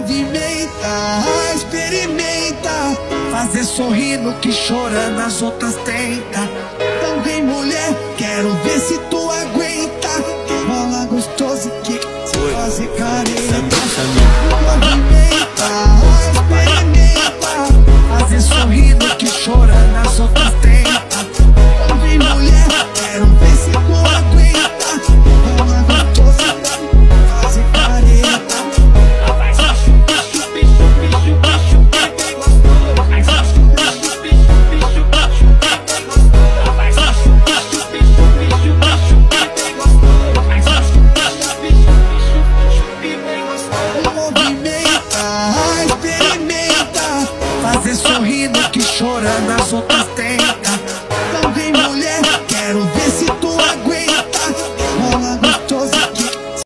movimenta, experimenta, fazer sorrindo que chorando as outras tenta. Então vem mulher, quero ver se tu aguenta. Bola gostosa que fazer careta. Movimenta, experimenta, fazer sorrindo que chorando as outras tenta. Então vem mulher, quero ver se tu aguenta. Bola gostosa que fazer careta. Movimenta, experimenta, fazer sorrindo que chorando as outras